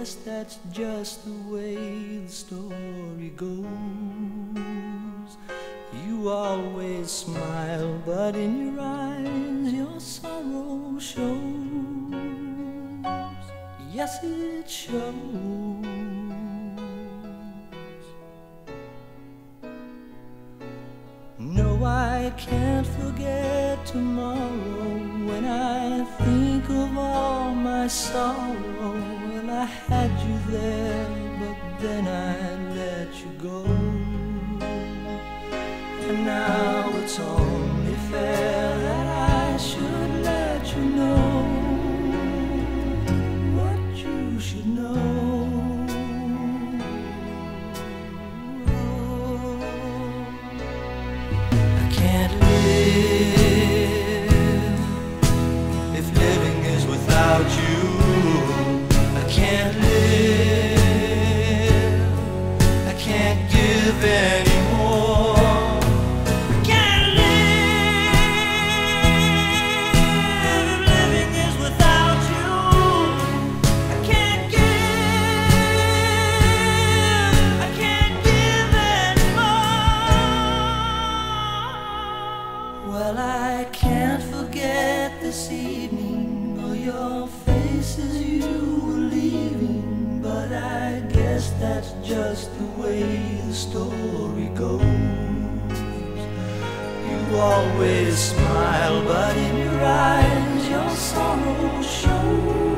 guess that's just the way the story goes. You always smile, but in your eyes your sorrow shows. Yes, it shows. No, I can't forget tomorrow. When I think of all my sorrow, well, I had you there, but then I let you go. And now it's only fair that I should let you know what you should know. I can't live if living is without you. I can't live, I can't give anymore. Well, I can't forget this evening, or your faces you were leaving, but I guess that's just the way the story goes. You always smile, but in your eyes your sorrow shows.